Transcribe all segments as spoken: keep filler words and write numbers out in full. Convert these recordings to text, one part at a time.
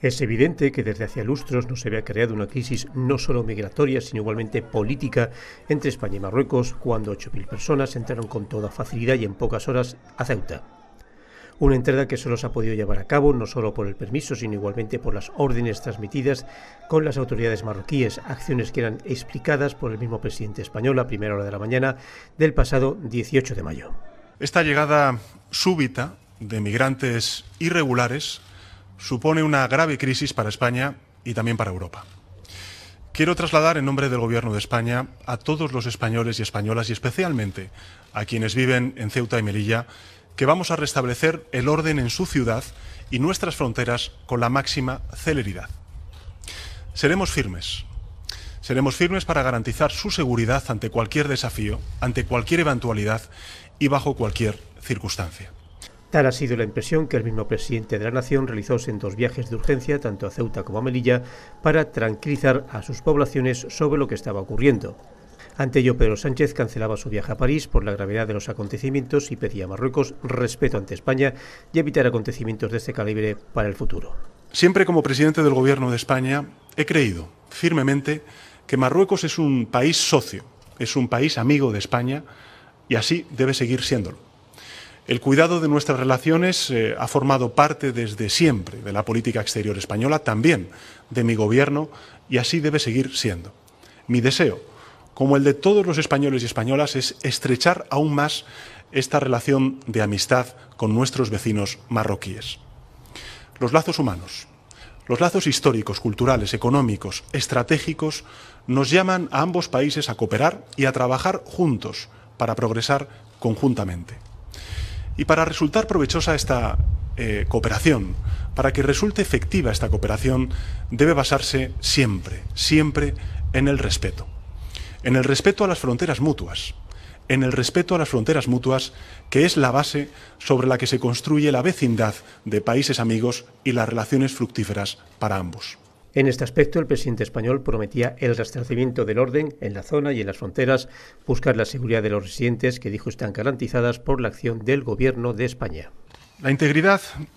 Es evidente que desde hace lustros no se había creado una crisis no solo migratoria, sino igualmente política entre España y Marruecos, cuando ocho mil personas entraron con toda facilidad y en pocas horas a Ceuta. Una entrada que solo se ha podido llevar a cabo no solo por el permiso, sino igualmente por las órdenes transmitidas con las autoridades marroquíes, acciones que eran explicadas por el mismo presidente español a primera hora de la mañana del pasado dieciocho de mayo. Esta llegada súbita de migrantes irregulares supone una grave crisis para España y también para Europa. Quiero trasladar en nombre del Gobierno de España a todos los españoles y españolas y especialmente a quienes viven en Ceuta y Melilla que vamos a restablecer el orden en su ciudad y nuestras fronteras con la máxima celeridad. Seremos firmes. Seremos firmes para garantizar su seguridad ante cualquier desafío, ante cualquier eventualidad y bajo cualquier circunstancia. Tal ha sido la impresión que el mismo presidente de la Nación realizó en dos viajes de urgencia, tanto a Ceuta como a Melilla, para tranquilizar a sus poblaciones sobre lo que estaba ocurriendo. Ante ello, Pedro Sánchez cancelaba su viaje a París por la gravedad de los acontecimientos y pedía a Marruecos respeto ante España y evitar acontecimientos de este calibre para el futuro. Siempre como presidente del Gobierno de España he creído firmemente que Marruecos es un país socio, es un país amigo de España y así debe seguir siéndolo. El cuidado de nuestras relaciones eh, ha formado parte desde siempre de la política exterior española, también de mi gobierno, y así debe seguir siendo. Mi deseo, como el de todos los españoles y españolas, es estrechar aún más esta relación de amistad con nuestros vecinos marroquíes. Los lazos humanos, los lazos históricos, culturales, económicos, estratégicos, nos llaman a ambos países a cooperar y a trabajar juntos para progresar conjuntamente. Y para resultar provechosa esta eh, cooperación, para que resulte efectiva esta cooperación, debe basarse siempre, siempre en el respeto. En el respeto a las fronteras mutuas, en el respeto a las fronteras mutuas, que es la base sobre la que se construye la vecindad de países amigos y las relaciones fructíferas para ambos. En este aspecto, el presidente español prometía el restablecimiento del orden en la zona y en las fronteras, buscar la seguridad de los residentes, que dijo están garantizadas por la acción del Gobierno de España. La integridad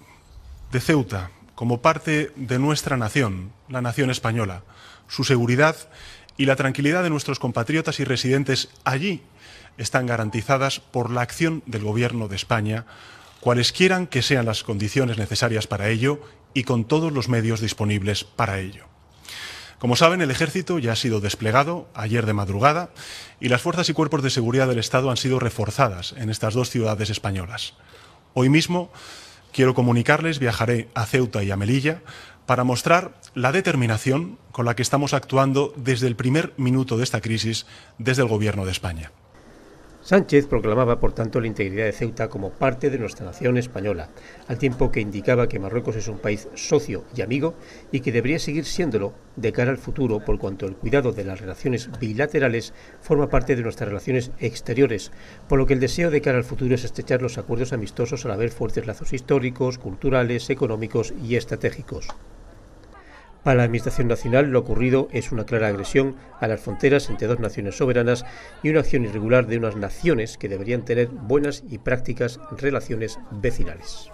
de Ceuta como parte de nuestra nación, la nación española, su seguridad y la tranquilidad de nuestros compatriotas y residentes allí están garantizadas por la acción del Gobierno de España, cualesquieran que sean las condiciones necesarias para ello y con todos los medios disponibles para ello. Como saben, el Ejército ya ha sido desplegado ayer de madrugada y las fuerzas y cuerpos de seguridad del Estado han sido reforzadas en estas dos ciudades españolas. Hoy mismo quiero comunicarles, viajaré a Ceuta y a Melilla para mostrar la determinación con la que estamos actuando desde el primer minuto de esta crisis desde el Gobierno de España. Sánchez proclamaba, por tanto, la integridad de Ceuta como parte de nuestra nación española, al tiempo que indicaba que Marruecos es un país socio y amigo y que debería seguir siéndolo de cara al futuro, por cuanto el cuidado de las relaciones bilaterales forma parte de nuestras relaciones exteriores, por lo que el deseo de cara al futuro es estrechar los acuerdos amistosos al haber fuertes lazos históricos, culturales, económicos y estratégicos. Para la Administración Nacional, lo ocurrido es una clara agresión a las fronteras entre dos naciones soberanas y una acción irregular de unas naciones que deberían tener buenas y prácticas relaciones vecinales.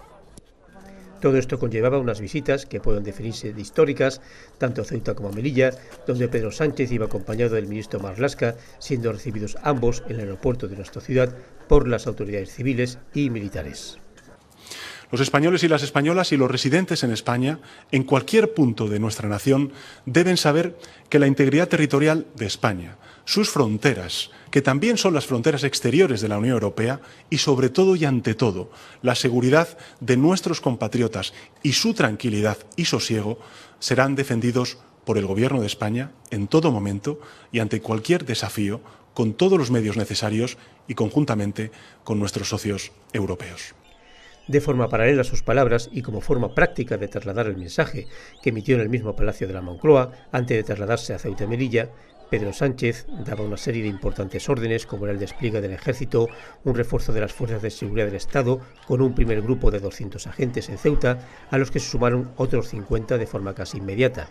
Todo esto conllevaba unas visitas que pueden definirse de históricas, tanto a Ceuta como a Melilla, donde Pedro Sánchez iba acompañado del ministro Marlaska, siendo recibidos ambos en el aeropuerto de nuestra ciudad por las autoridades civiles y militares. Los españoles y las españolas y los residentes en España, en cualquier punto de nuestra nación, deben saber que la integridad territorial de España, sus fronteras, que también son las fronteras exteriores de la Unión Europea, y sobre todo y ante todo, la seguridad de nuestros compatriotas y su tranquilidad y sosiego, serán defendidos por el Gobierno de España en todo momento y ante cualquier desafío, con todos los medios necesarios y conjuntamente con nuestros socios europeos. De forma paralela a sus palabras y como forma práctica de trasladar el mensaje que emitió en el mismo Palacio de la Moncloa antes de trasladarse a Ceuta y Melilla, Pedro Sánchez daba una serie de importantes órdenes, como era el despliegue del Ejército, un refuerzo de las fuerzas de seguridad del Estado, con un primer grupo de doscientos agentes en Ceuta, a los que se sumaron otros cincuenta de forma casi inmediata.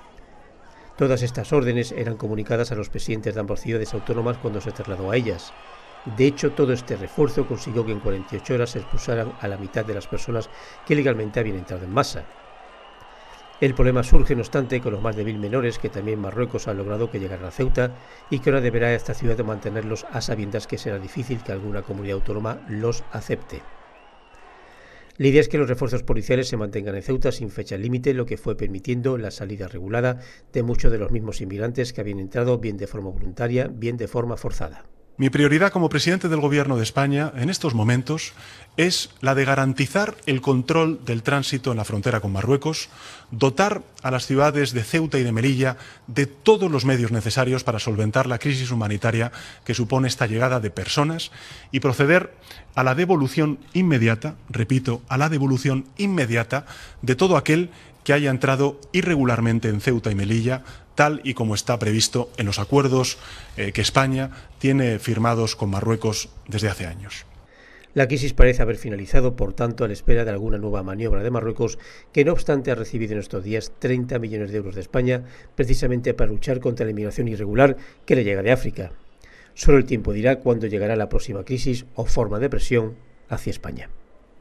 Todas estas órdenes eran comunicadas a los presidentes de ambas ciudades autónomas cuando se trasladó a ellas. De hecho, todo este refuerzo consiguió que en cuarenta y ocho horas se expulsaran a la mitad de las personas que legalmente habían entrado en masa. El problema surge, no obstante, con los más de mil menores que también Marruecos ha logrado que llegaran a Ceuta y que ahora deberá esta ciudad de mantenerlos a sabiendas que será difícil que alguna comunidad autónoma los acepte. La idea es que los refuerzos policiales se mantengan en Ceuta sin fecha límite, lo que fue permitiendo la salida regulada de muchos de los mismos inmigrantes que habían entrado bien de forma voluntaria, bien de forma forzada. Mi prioridad como presidente del Gobierno de España en estos momentos es la de garantizar el control del tránsito en la frontera con Marruecos, dotar a las ciudades de Ceuta y de Melilla de todos los medios necesarios para solventar la crisis humanitaria que supone esta llegada de personas y proceder a la devolución inmediata, repito, a la devolución inmediata de todo aquel que haya entrado irregularmente en Ceuta y Melilla, tal y como está previsto en los acuerdos eh, que España tiene firmados con Marruecos desde hace años. La crisis parece haber finalizado, por tanto, a la espera de alguna nueva maniobra de Marruecos, que no obstante ha recibido en estos días treinta millones de euros de España, precisamente para luchar contra la inmigración irregular que le llega de África. Solo el tiempo dirá cuándo llegará la próxima crisis o forma de presión hacia España.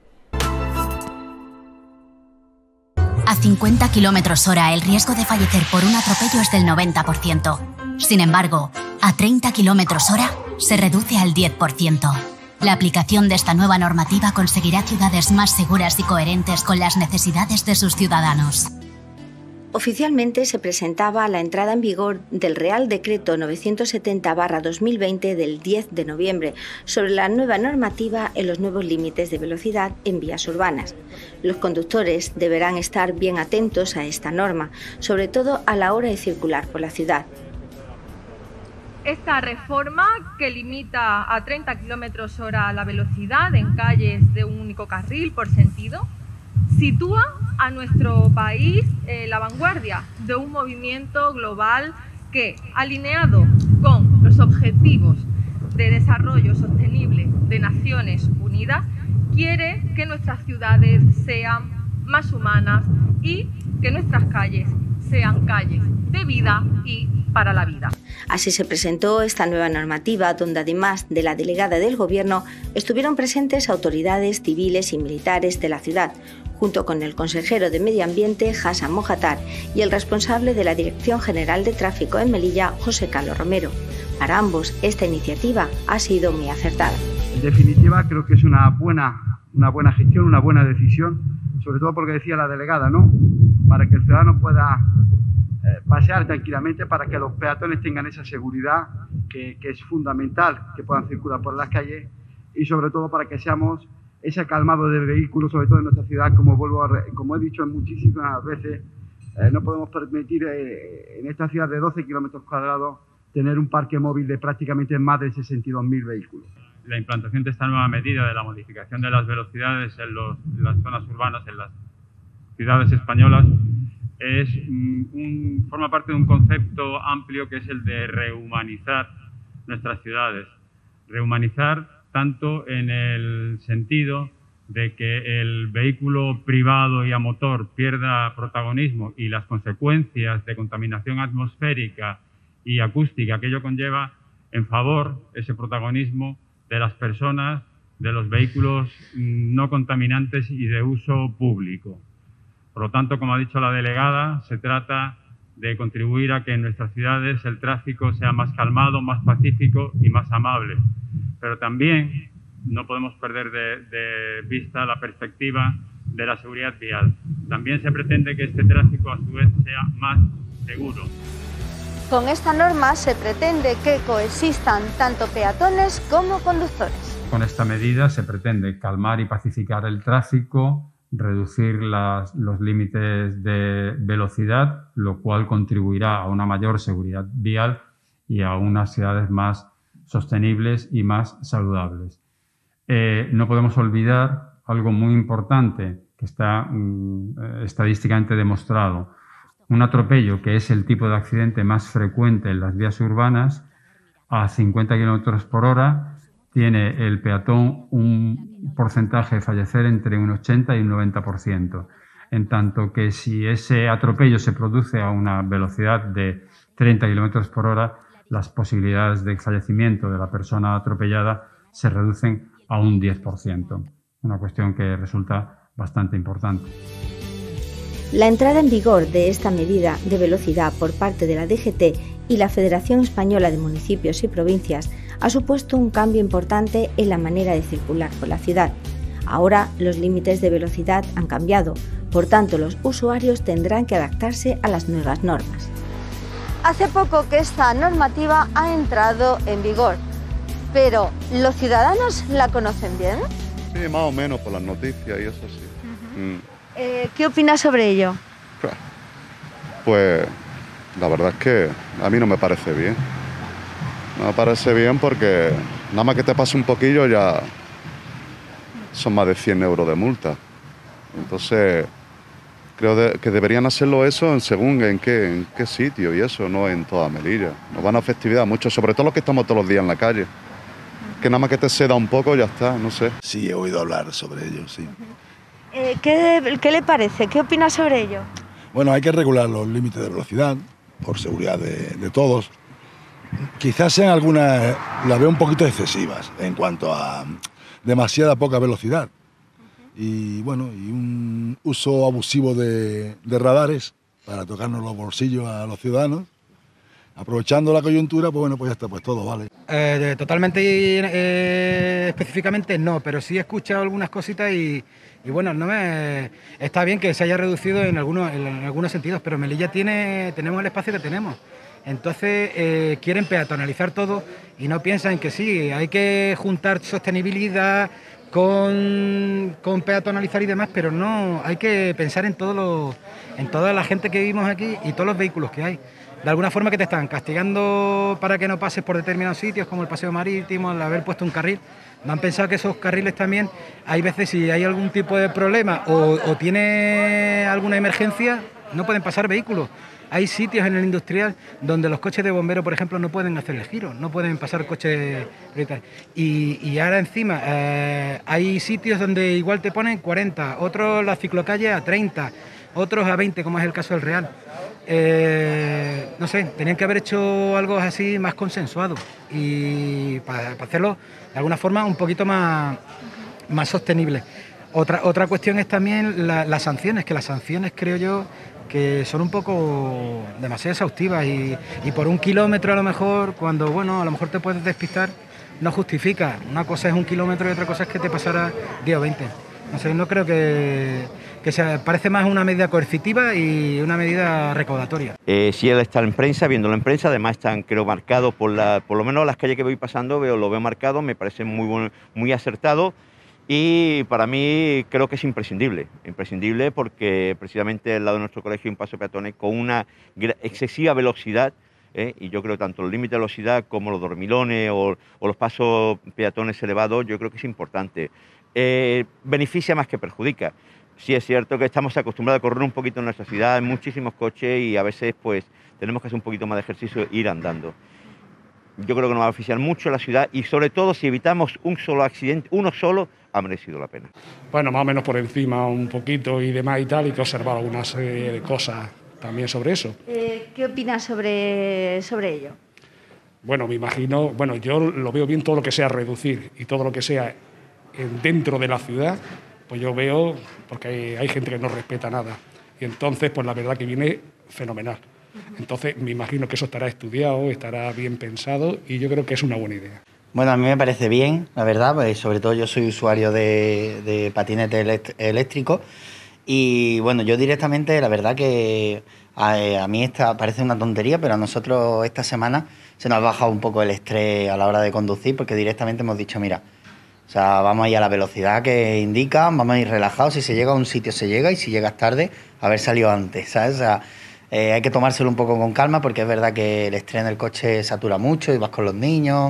A cincuenta kilómetros hora el riesgo de fallecer por un atropello es del noventa por ciento. Sin embargo, a treinta kilómetros hora se reduce al diez por ciento. La aplicación de esta nueva normativa conseguirá ciudades más seguras y coherentes con las necesidades de sus ciudadanos. Oficialmente se presentaba la entrada en vigor del Real Decreto novecientos setenta barra dos mil veinte del diez de noviembre sobre la nueva normativa en los nuevos límites de velocidad en vías urbanas. Los conductores deberán estar bien atentos a esta norma, sobre todo a la hora de circular por la ciudad. Esta reforma, que limita a treinta kilómetros hora la velocidad en calles de un único carril por sentido, sitúa a nuestro país en la vanguardia de un movimiento global que, alineado con los objetivos de desarrollo sostenible de Naciones Unidas, quiere que nuestras ciudades sean más humanas y que nuestras calles sean calles de vida y para la vida. Así se presentó esta nueva normativa, donde además de la delegada del Gobierno estuvieron presentes autoridades civiles y militares de la ciudad, junto con el consejero de Medio Ambiente, Hassan Mohatar, y el responsable de la Dirección General de Tráfico en Melilla, José Carlos Romero. Para ambos, esta iniciativa ha sido muy acertada. En definitiva, creo que es una buena, una buena gestión, una buena decisión, sobre todo porque decía la delegada, ¿no?, para que el ciudadano pueda eh, pasear tranquilamente, para que los peatones tengan esa seguridad que, que es fundamental, que puedan circular por las calles, y sobre todo para que seamos ese calmado de vehículos, sobre todo en nuestra ciudad, como vuelvo a, como he dicho muchísimas veces, eh, no podemos permitir eh, en esta ciudad de doce kilómetros cuadrados tener un parque móvil de prácticamente más de sesenta y dos mil vehículos. La implantación de esta nueva medida de la modificación de las velocidades en, los, en las zonas urbanas, en las ciudades españolas, es un, forma parte de un concepto amplio que es el de rehumanizar nuestras ciudades. Rehumanizar tanto en el sentido de que el vehículo privado y a motor pierda protagonismo y las consecuencias de contaminación atmosférica y acústica que ello conlleva, en favor ese protagonismo de las personas, de los vehículos no contaminantes y de uso público. Por lo tanto, como ha dicho la delegada, se trata de contribuir a que en nuestras ciudades el tráfico sea más calmado, más pacífico y más amable. Pero también no podemos perder de, de vista la perspectiva de la seguridad vial. También se pretende que este tráfico a su vez sea más seguro. Con esta norma se pretende que coexistan tanto peatones como conductores. Con esta medida se pretende calmar y pacificar el tráfico, reducir las, los límites de velocidad, lo cual contribuirá a una mayor seguridad vial y a unas ciudades más sostenibles y más saludables. Eh, no podemos olvidar algo muy importante que está mm, estadísticamente demostrado. Un atropello, que es el tipo de accidente más frecuente en las vías urbanas, a cincuenta kilómetros por hora, tiene el peatón un porcentaje de fallecer entre un ochenta y un noventa por ciento. En tanto que si ese atropello se produce a una velocidad de treinta kilómetros por hora, las posibilidades de fallecimiento de la persona atropellada se reducen a un diez por ciento. Una cuestión que resulta bastante importante. La entrada en vigor de esta medida de velocidad por parte de la D G T y la Federación Española de Municipios y Provincias ha supuesto un cambio importante en la manera de circular por la ciudad. Ahora los límites de velocidad han cambiado, por tanto los usuarios tendrán que adaptarse a las nuevas normas. Hace poco que esta normativa ha entrado en vigor, pero ¿los ciudadanos la conocen bien? Sí, más o menos por las noticias y eso sí. Uh-huh. mm. eh, ¿Qué opinas sobre ello? Pues la verdad es que a mí no me parece bien. No me parece bien porque nada más que te pase un poquillo ya son más de cien euros de multa. Entonces creo de, que deberían hacerlo eso en según en qué, en qué sitio y eso, no en toda Melilla. Nos van a festividad mucho, sobre todo los que estamos todos los días en la calle. Que nada más que te ceda un poco ya está, no sé. Sí, he oído hablar sobre ello, sí. Eh, ¿qué, ¿Qué le parece? ¿Qué opina sobre ello? Bueno, hay que regular los límites de velocidad por seguridad de, de todos. Quizás sean algunas, las veo un poquito excesivas en cuanto a demasiada poca velocidad. Y bueno, y un uso abusivo de, de radares para tocarnos los bolsillos a los ciudadanos. Aprovechando la coyuntura, pues bueno, pues ya está, pues todo vale. Eh, totalmente eh, específicamente no, pero sí he escuchado algunas cositas y, y bueno, no me está bien que se haya reducido en algunos, en algunos sentidos, pero Melilla tiene, tenemos el espacio que tenemos. Entonces eh, quieren peatonalizar todo y no piensan en que sí, hay que juntar sostenibilidad con, con peatonalizar y demás, pero no, hay que pensar en, todo lo, en toda la gente que vivimos aquí y todos los vehículos que hay. De alguna forma que te están castigando para que no pases por determinados sitios, como el paseo marítimo, al haber puesto un carril. No han pensado que esos carriles también, hay veces si hay algún tipo de problema o, o tiene alguna emergencia, no pueden pasar vehículos. Hay sitios en el industrial donde los coches de bomberos, por ejemplo, no pueden hacer el giro, no pueden pasar coches. Y, y ahora encima eh, hay sitios donde igual te ponen cuarenta, otros la ciclocalle a treinta, otros a veinte, como es el caso del Real. Eh, no sé, tenían que haber hecho algo así más consensuado y para, para hacerlo de alguna forma un poquito más, más sostenible. Otra, otra cuestión es también la, las sanciones, que las sanciones creo yo que son un poco demasiado exhaustivas y, y por un kilómetro a lo mejor, cuando bueno, a lo mejor te puedes despistar, no justifica. Una cosa es un kilómetro y otra cosa es que te pasara diez o veinte. No sé, no creo que, que sea, parece más una medida coercitiva y una medida recaudatoria. Eh, si él está en prensa, viéndolo en prensa, además están creo marcados por la, por lo menos las calles que voy pasando, veo, lo veo marcado, me parece muy bueno, muy acertado. Y para mí creo que es imprescindible, imprescindible porque precisamente al lado de nuestro colegio hay un paso peatones con una excesiva velocidad, ¿eh? Y yo creo que tanto el límite de velocidad como los dormilones o, o los pasos peatones elevados, yo creo que es importante. Eh, beneficia más que perjudica. Sí es cierto que estamos acostumbrados a correr un poquito en nuestra ciudad, hay muchísimos coches y a veces pues tenemos que hacer un poquito más de ejercicio e ir andando. Yo creo que nos va a beneficiar mucho la ciudad y sobre todo si evitamos un solo accidente, uno solo, ha merecido la pena. Bueno, más o menos por encima un poquito y demás y tal, y que observar alguna serie de cosas también sobre eso. Eh, ¿Qué opinas sobre, sobre ello? Bueno, me imagino, bueno, yo lo veo bien todo lo que sea reducir y todo lo que sea dentro de la ciudad, pues yo veo, porque hay, hay gente que no respeta nada. Y entonces, pues la verdad que viene fenomenal. Entonces, me imagino que eso estará estudiado, estará bien pensado y yo creo que es una buena idea. Bueno, a mí me parece bien, la verdad, pues sobre todo yo soy usuario de, de patinete elect- eléctrico y bueno, yo directamente, la verdad que a, a mí esta parece una tontería, pero a nosotros esta semana se nos ha bajado un poco el estrés a la hora de conducir porque directamente hemos dicho, mira, o sea, vamos a ir a la velocidad que indican, vamos a ir relajados, si se llega a un sitio se llega y si llegas tarde, haber salido antes, ¿sabes? O sea, Eh, hay que tomárselo un poco con calma porque es verdad que el estrés en el coche satura mucho y vas con los niños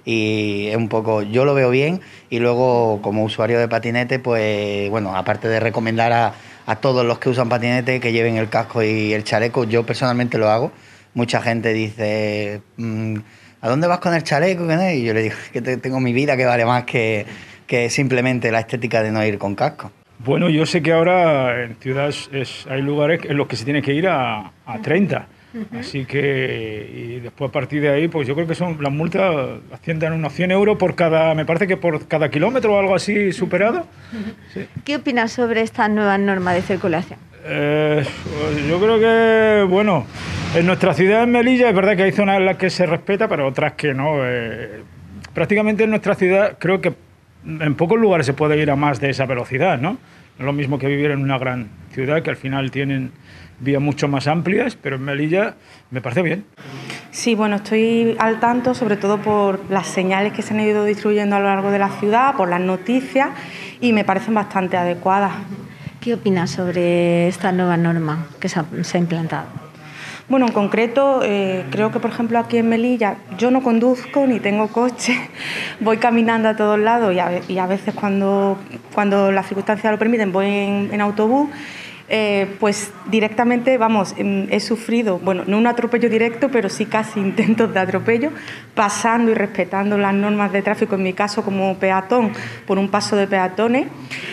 y es un poco, yo lo veo bien y luego como usuario de patinete, pues bueno, aparte de recomendar a, a todos los que usan patinete que lleven el casco y el chaleco, yo personalmente lo hago. Mucha gente dice, mmm, ¿a dónde vas con el chaleco? Y yo le digo que tengo mi vida que vale más que, que simplemente la estética de no ir con casco. Bueno, yo sé que ahora en ciudades es, hay lugares en los que se tiene que ir a, a treinta, Uh-huh. Así que, y después a partir de ahí, pues yo creo que son las multas ascienden a unos cien euros por cada, me parece que por cada kilómetro o algo así superado. Uh-huh. Sí. ¿Qué opinas sobre estas nuevas normas de circulación? Eh, pues yo creo que, bueno, en nuestra ciudad, en Melilla, es verdad que hay zonas en las que se respeta, pero otras que no. Eh, prácticamente en nuestra ciudad creo que en pocos lugares se puede ir a más de esa velocidad, ¿no? No es lo mismo que vivir en una gran ciudad, que al final tienen vías mucho más amplias, pero en Melilla me parece bien. Sí, bueno, estoy al tanto, sobre todo por las señales que se han ido distribuyendo a lo largo de la ciudad, por las noticias, y me parecen bastante adecuadas. ¿Qué opinas sobre esta nueva norma que se ha, se ha implantado? Bueno, en concreto, eh, creo que, por ejemplo, aquí en Melilla, yo no conduzco ni tengo coche, voy caminando a todos lados y a, y a veces cuando, cuando las circunstancias lo permiten voy en, en autobús, eh, pues directamente, vamos, he sufrido, bueno, no un atropello directo, pero sí casi intentos de atropello, pasando y respetando las normas de tráfico, en mi caso como peatón, por un paso de peatones.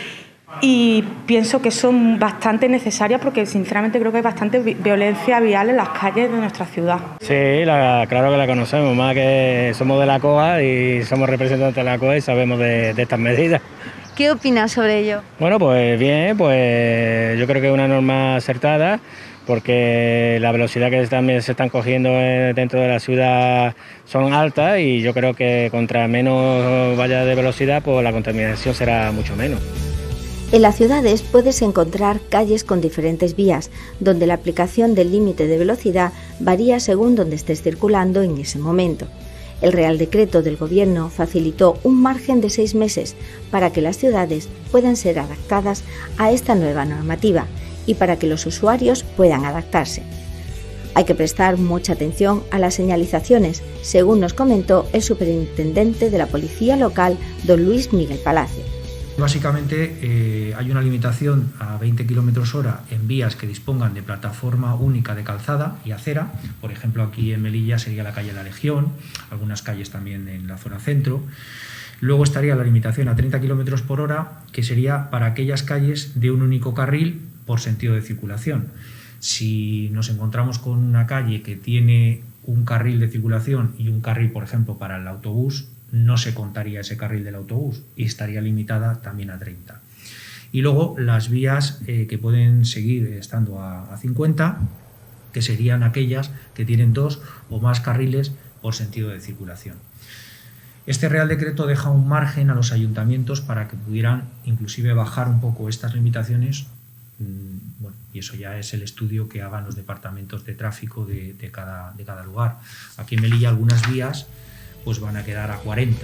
Y pienso que son bastante necesarias porque sinceramente creo que hay bastante violencia vial en las calles de nuestra ciudad. Sí, la, claro que la conocemos, más que somos de la C O A y somos representantes de la C O A y sabemos de, de estas medidas. ¿Qué opinas sobre ello? Bueno, pues bien, pues yo creo que es una norma acertada porque la velocidad que también se están cogiendo dentro de la ciudad son altas y yo creo que contra menos vaya de velocidad, pues la contaminación será mucho menos. En las ciudades puedes encontrar calles con diferentes vías, donde la aplicación del límite de velocidad varía según donde estés circulando en ese momento. El Real Decreto del Gobierno facilitó un margen de seis meses para que las ciudades puedan ser adaptadas a esta nueva normativa y para que los usuarios puedan adaptarse. Hay que prestar mucha atención a las señalizaciones, según nos comentó el superintendente de la Policía Local, don Luis Miguel Palacio. Básicamente eh, hay una limitación a veinte kilómetros hora en vías que dispongan de plataforma única de calzada y acera. Por ejemplo, aquí en Melilla sería la calle La Legión, algunas calles también en la zona centro. Luego estaría la limitación a treinta kilómetros por hora, que sería para aquellas calles de un único carril por sentido de circulación. Si nos encontramos con una calle que tiene un carril de circulación y un carril, por ejemplo, para el autobús, no se contaría ese carril del autobús y estaría limitada también a treinta. Y luego las vías eh, que pueden seguir estando a, a cincuenta, que serían aquellas que tienen dos o más carriles por sentido de circulación. Este Real Decreto deja un margen a los ayuntamientos para que pudieran inclusive bajar un poco estas limitaciones, mmm, bueno, y eso ya es el estudio que hagan los departamentos de tráfico de, de, cada, de cada lugar. Aquí en Melilla algunas vías pues van a quedar a cuarenta.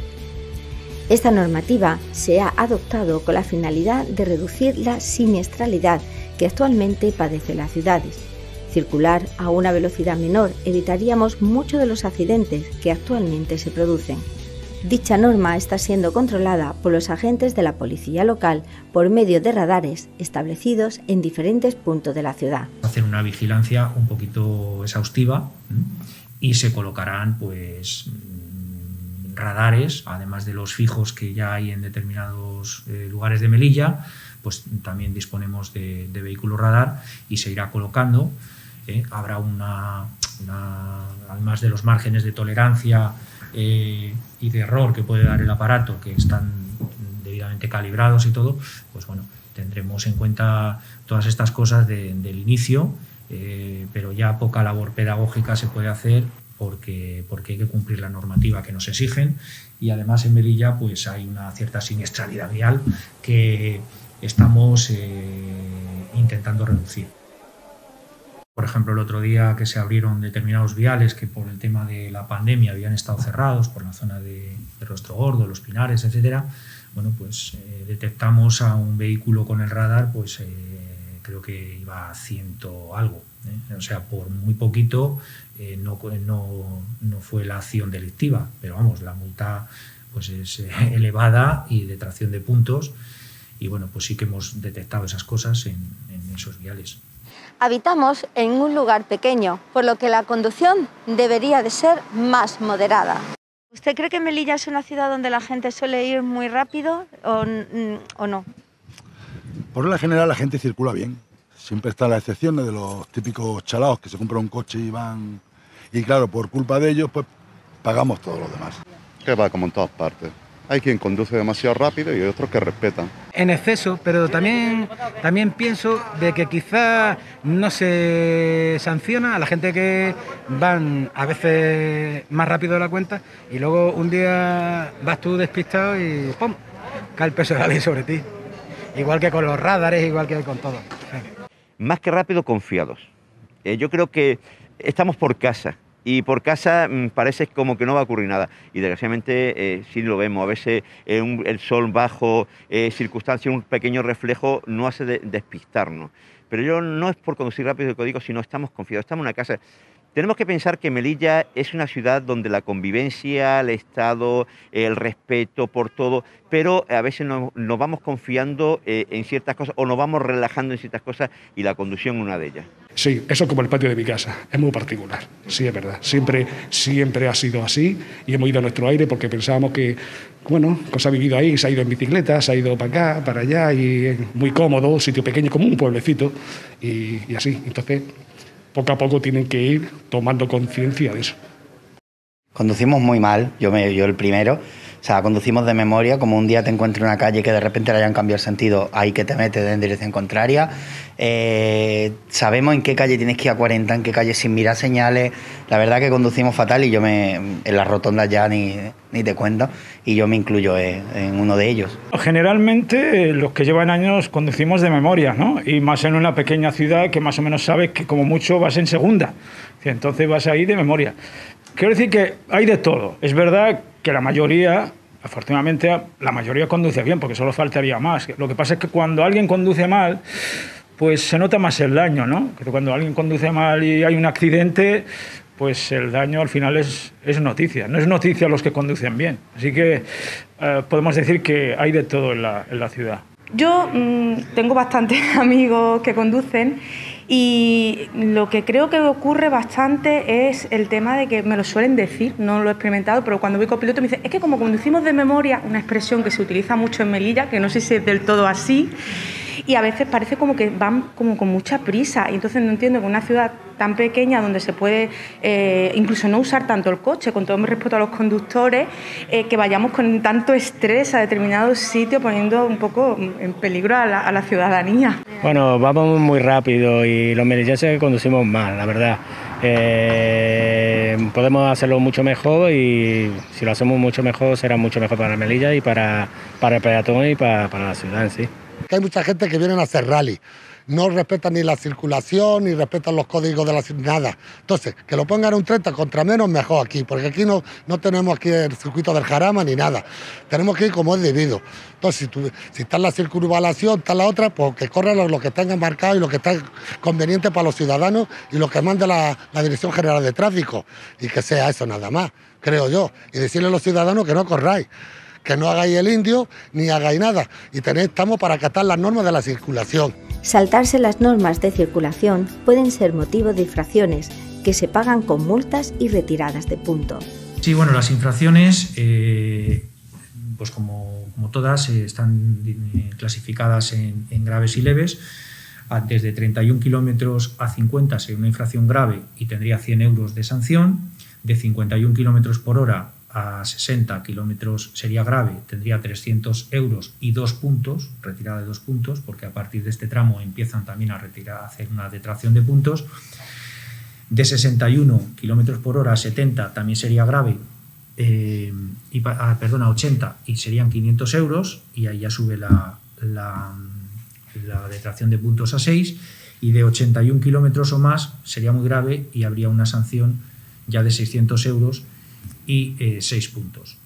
Esta normativa se ha adoptado con la finalidad de reducir la siniestralidad que actualmente padece las ciudades. Circular a una velocidad menor evitaríamos muchos de los accidentes que actualmente se producen. Dicha norma está siendo controlada por los agentes de la policía local por medio de radares establecidos en diferentes puntos de la ciudad. Hacer una vigilancia un poquito exhaustiva y se colocarán pues radares, además de los fijos que ya hay en determinados eh, lugares de Melilla, pues también disponemos de, de vehículos radar y se irá colocando. Eh, habrá una, una, además de los márgenes de tolerancia eh, y de error que puede dar el aparato, que están debidamente calibrados y todo, pues bueno, tendremos en cuenta todas estas cosas de, del inicio. Eh, pero ya poca labor pedagógica se puede hacer porque, porque hay que cumplir la normativa que nos exigen y además en Melilla pues hay una cierta siniestralidad vial que estamos eh, intentando reducir. Por ejemplo, el otro día que se abrieron determinados viales que por el tema de la pandemia habían estado cerrados por la zona de, de Rostro Gordo, Los Pinares, etcétera. Bueno, pues eh, detectamos a un vehículo con el radar, pues eh, creo que iba a ciento algo, ¿eh? O sea, por muy poquito eh, no, no, no fue la acción delictiva, pero vamos, la multa pues es eh, elevada y detracción de puntos y bueno, pues sí que hemos detectado esas cosas en, en esos viales. Habitamos en un lugar pequeño, por lo que la conducción debería de ser más moderada. ¿Usted cree que Melilla es una ciudad donde la gente suele ir muy rápido o, o no? Por regla general la gente circula bien. siempre están las excepciones de los típicos chalaos que se compran un coche y van... Y claro, por culpa de ellos, pues pagamos todos los demás. Que va como en todas partes. Hay quien conduce demasiado rápido y hay otros que respetan. En exceso, pero también, también pienso de que quizás no se sanciona a la gente que van a veces más rápido de la cuenta y luego un día vas tú despistado y ¡pum!, cae el peso de la ley sobre ti. Igual que con los radares, igual que con todo. Sí. Más que rápido, confiados. Eh, yo creo que estamos por casa. Y por casa mmm, parece como que no va a ocurrir nada. Y desgraciadamente eh, sí lo vemos. A veces eh, un, el sol bajo, eh, circunstancias, un pequeño reflejo no hace de, despistarnos. Pero yo no es por conducir rápido el código, sino estamos confiados. Estamos en una casa. Tenemos que pensar que Melilla es una ciudad donde la convivencia, el Estado, el respeto por todo, pero a veces nos, nos vamos confiando eh, en ciertas cosas o nos vamos relajando en ciertas cosas y la conducción es una de ellas. Sí, eso es como el patio de mi casa, es muy particular, sí es verdad, siempre, siempre ha sido así y hemos ido a nuestro aire porque pensábamos que, bueno, pues se ha vivido ahí, se ha ido en bicicleta, se ha ido para acá, para allá y es muy cómodo, sitio pequeño como un pueblecito y, y así, entonces poco a poco tienen que ir tomando conciencia de eso. Conducimos muy mal, yo, me, yo el primero. O sea, conducimos de memoria, como un día te encuentras en una calle que de repente le hayan cambiado el sentido, ahí que te metes en dirección contraria. Eh, sabemos en qué calle tienes que ir a cuarenta, en qué calle sin mirar señales. La verdad que conducimos fatal y yo me en las rotondas ya ni, ni te cuento, y yo me incluyo en, en uno de ellos. Generalmente los que llevan años conducimos de memoria, ¿no? Y más en una pequeña ciudad que más o menos sabes que como mucho vas en segunda. Entonces vas ahí de memoria. Quiero decir que hay de todo. Es verdad que la mayoría, afortunadamente, la mayoría conduce bien, porque solo faltaría más. Lo que pasa es que cuando alguien conduce mal, pues se nota más el daño, ¿no? Que cuando alguien conduce mal y hay un accidente, pues el daño al final es, es noticia. No es noticia los que conducen bien. Así que eh, podemos decir que hay de todo en la, en la ciudad. Yo mmm, tengo bastantes amigos que conducen y lo que creo que ocurre bastante es el tema de que me lo suelen decir, no lo he experimentado, pero cuando voy copiloto me dicen, es que como conducimos de memoria, una expresión que se utiliza mucho en Melilla, que no sé si es del todo así, y a veces parece como que van como con mucha prisa, y entonces no entiendo que una ciudad tan pequeña donde se puede eh, incluso no usar tanto el coche, con todo mi respeto a los conductores, eh, que vayamos con tanto estrés a determinados sitios poniendo un poco en peligro a la, a la ciudadanía. Bueno, vamos muy rápido y los melillenses conducimos mal, la verdad. Eh, podemos hacerlo mucho mejor y si lo hacemos mucho mejor será mucho mejor para Melilla y para, para el peatón y para, para la ciudad en sí. Que hay mucha gente que viene a hacer rally, no respetan ni la circulación, ni respetan los códigos de la ciudad, nada. Entonces, que lo pongan un treinta contra menos, mejor aquí, porque aquí no, no tenemos aquí el circuito del Jarama ni nada. Tenemos que ir como es debido. Entonces, si, tú, si está la circunvalación, está la otra, pues que corran lo, lo que tengan marcado y lo que está conveniente para los ciudadanos y lo que mande la, la Dirección General de Tráfico. Y que sea eso nada más, creo yo. Y decirle a los ciudadanos que no corráis, que no hagáis el indio ni hagáis nada. Y tenéis, estamos para acatar las normas de la circulación. Saltarse las normas de circulación pueden ser motivo de infracciones que se pagan con multas y retiradas de punto. Sí, bueno, las infracciones, eh, pues como, como todas, eh, están clasificadas en, en graves y leves. Desde treinta y un kilómetros a cincuenta sería una infracción grave y tendría cien euros de sanción. De cincuenta y un kilómetros por hora a sesenta kilómetros sería grave, tendría trescientos euros y dos puntos, retirada de dos puntos, porque a partir de este tramo empiezan también a, retirar, a hacer una detracción de puntos. De sesenta y uno kilómetros por hora a setenta también sería grave, eh, y, ah, perdón, a ochenta y serían quinientos euros, y ahí ya sube la, la, la detracción de puntos a seis, y de ochenta y un kilómetros o más sería muy grave y habría una sanción ya de seiscientos euros y eh, seis puntos.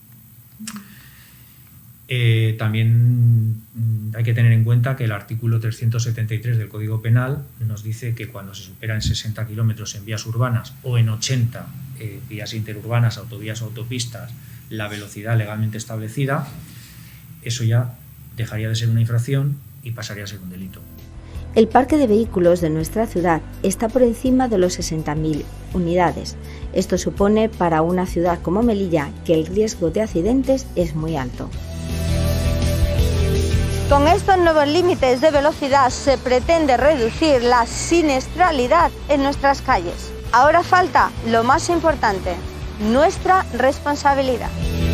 Eh, también hay que tener en cuenta que el artículo trescientos setenta y tres del Código Penal nos dice que cuando se superan sesenta kilómetros en vías urbanas o en ochenta eh, vías interurbanas, autovías o autopistas, la velocidad legalmente establecida, eso ya dejaría de ser una infracción y pasaría a ser un delito. El parque de vehículos de nuestra ciudad está por encima de los sesenta mil unidades. Esto supone para una ciudad como Melilla que el riesgo de accidentes es muy alto. Con estos nuevos límites de velocidad se pretende reducir la siniestralidad en nuestras calles. Ahora falta lo más importante, nuestra responsabilidad.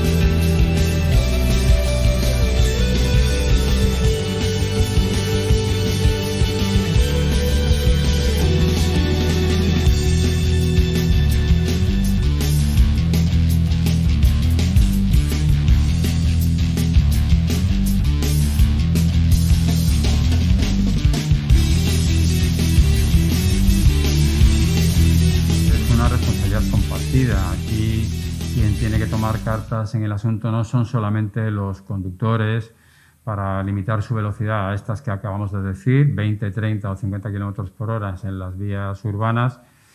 Aquí quien tiene que tomar cartas en el asunto no son solamente los conductores para limitar su velocidad a estas que acabamos de decir, veinte, treinta o cincuenta kilómetros por hora en las vías urbanas,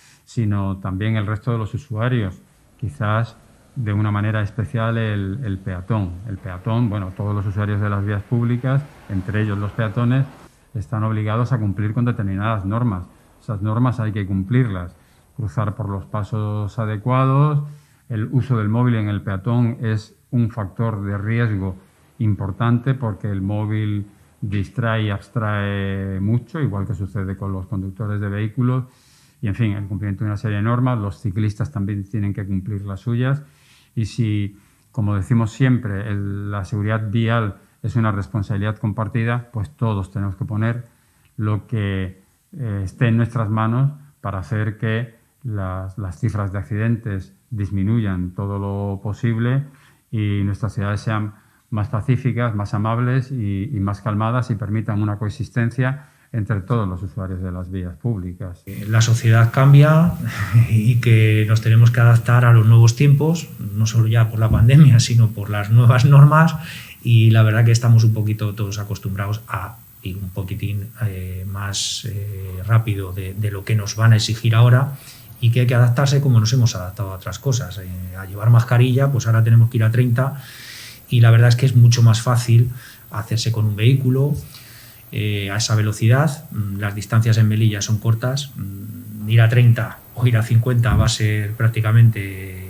sino también el resto de los usuarios, quizás de una manera especial el, el peatón. El peatón, bueno, todos los usuarios de las vías públicas, entre ellos los peatones, están obligados a cumplir con determinadas normas. Esas normas hay que cumplirlas. Cruzar por los pasos adecuados, el uso del móvil en el peatón es un factor de riesgo importante porque el móvil distrae y abstrae mucho, igual que sucede con los conductores de vehículos. Y, en fin, el cumplimiento de una serie de normas, los ciclistas también tienen que cumplir las suyas. Y si, como decimos siempre, el, la seguridad vial es una responsabilidad compartida, pues todos tenemos que poner lo que eh, esté en nuestras manos para hacer que Las, las cifras de accidentes disminuyan todo lo posible y nuestras ciudades sean más pacíficas, más amables y, y más calmadas y permitan una coexistencia entre todos los usuarios de las vías públicas. La sociedad cambia y que nos tenemos que adaptar a los nuevos tiempos, no solo ya por la pandemia, sino por las nuevas normas, y la verdad que estamos un poquito todos acostumbrados a ir un poquitín eh, más eh, rápido de, de lo que nos van a exigir ahora, y que hay que adaptarse como nos hemos adaptado a otras cosas. Eh, a llevar mascarilla, pues ahora tenemos que ir a treinta, y la verdad es que es mucho más fácil hacerse con un vehículo eh, a esa velocidad. Las distancias en Melilla son cortas, ir a treinta o ir a cincuenta va a ser prácticamente